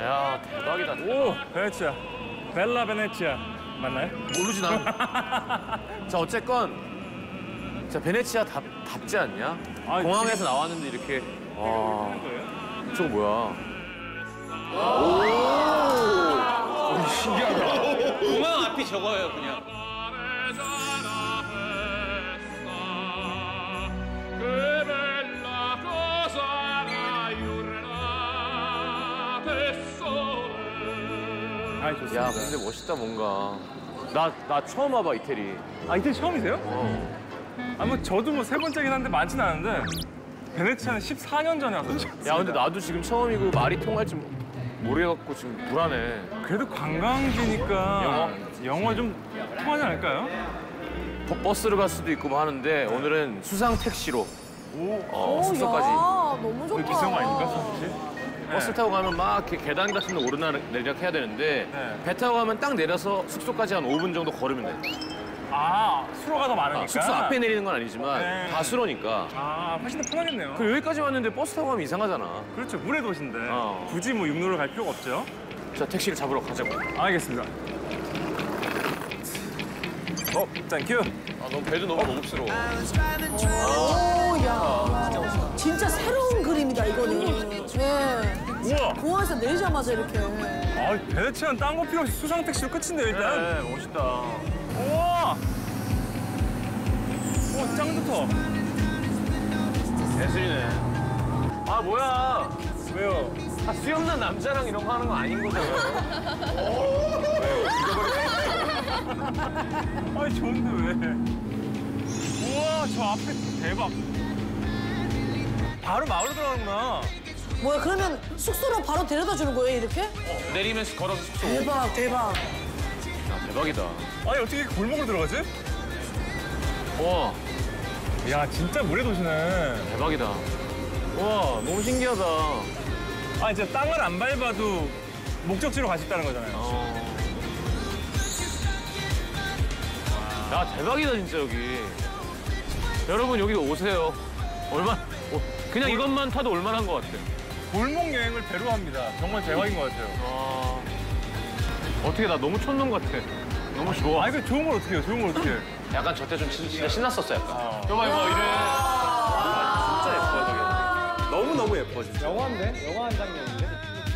야, 대박이다. 오, 베네치아. 벨라 베네치아. 맞나요? 모르지, 난. 자, 어쨌건. 자, 베네치아 답지 않냐? 아, 공항에서 나왔는데 이렇게. 와. 저거 뭐야? 오, 신기하다. 공항 앞이 저거예요, 그냥. 아, 좋습니다. 야, 근데 멋있다, 뭔가. 나 처음 와봐, 이태리. 아, 이때 처음이세요? 어. 아, 뭐 저도 뭐 세 번째긴 한데 많진 않은데 베네치아는 14년 전에 왔었죠. 야, 근데 나도 지금 처음이고 말이 통할지 모르겠고 지금 불안해. 그래도 관광지니까 영어 좀 통하지 않을까요? 버스로 갈 수도 있고 뭐 하는데 오늘은 수상 택시로 숙소까지. 야, 너무 좋다. 비싼 거 아닙니까, 혹시? 버스 타고 가면 막 이렇게 계단 같은 데 오르내리락 해야 되는데 네. 배 타고 가면 딱 내려서 숙소까지 한 5분 정도 걸으면 돼. 아, 수로가 더 많으니까. 숙소 앞에 내리는 건 아니지만 네. 다 수로니까. 아, 훨씬 더 편하겠네요. 그 여기까지 왔는데 버스 타고 가면 이상하잖아. 그렇죠, 물의 도시인데 어. 굳이 뭐 육로를 갈 필요가 없죠. 자, 택시를 잡으러 가자고. 알겠습니다. 땡큐. 아, 너무 배도 너무 고급스러워. 오, 야. 진짜 새로운 그림이다, 이거는. 네. 우와. 공항에서 내리자마자 이렇게. 아, 베네치아는 딴 거 필요 없이 수상 택시로 끝인데 일단. 네, 멋있다. 우와. 오, 짱 좋다. 예술이네. 아, 뭐야. 왜요? 아, 수염난 남자랑 이런 거 하는 거 아닌 거죠? 아니, 좋은데 왜? 우와, 저 앞에 대박. 바로 마을로 들어가는구나. 뭐야, 그러면 숙소로 바로 데려다 주는 거예요, 이렇게? 내리면서 걸어서 숙소. 대박, 대박. 야, 대박이다. 아니, 어떻게 이렇게 골목으로 들어가지? 와, 야, 진짜 물의 도시네. 대박이다. 와, 너무 신기하다. 아니, 진짜 땅을 안 밟아도 목적지로 갈 수 있다는 거잖아요. 야, 대박이다, 진짜, 여기. 여러분, 여기 오세요. 그냥 이것만 타도 얼마나 것 같아. 골목 여행을 배로 합니다. 정말 대박인 것 같아요. 어떻게, 나 너무 촌놈 같아. 너무 좋아. 아니, 그 좋은 걸 어떻게 해요? 좋은 걸 어떻게 해요? 약간 저때 좀 진짜 신났었어, 약간. 이거 이거 이래. 진짜 예뻐요, 저게. 너무너무 예뻐, 진짜. 영화인데? 영화 한 장면인데?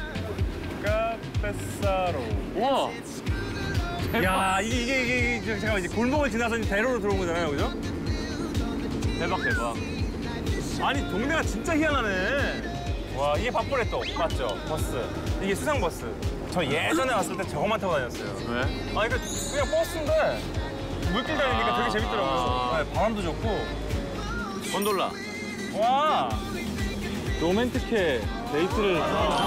카페사로. 우와. 야, 이게 잠깐만, 이제 골목을 지나서 이제 대로로 들어온 거잖아요, 그죠? 대박, 대박. 아니, 동네가 진짜 희한하네. 와, 이게 바포레토 맞죠? 버스. 이게 수상버스. 저 예전에 왔을 때 저것만 타고 다녔어요. 왜? 아니, 그냥 버스인데 물길 다니니까 되게 재밌더라고요. 네, 바람도 좋고. 곤돌라. 와, 로맨틱해. 데이트를.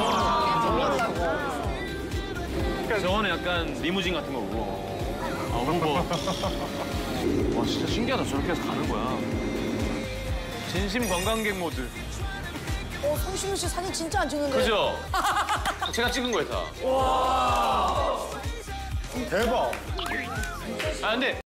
저거는 약간 리무진 같은 거고. 아, 후보. 와, 진짜 신기하다. 저렇게 해서 가는 거야. 진심 관광객 모드. 성시민 씨 사진 진짜 안 찍는데. 그죠? 제가 찍은 거예요, 다. 대박. 아, 근데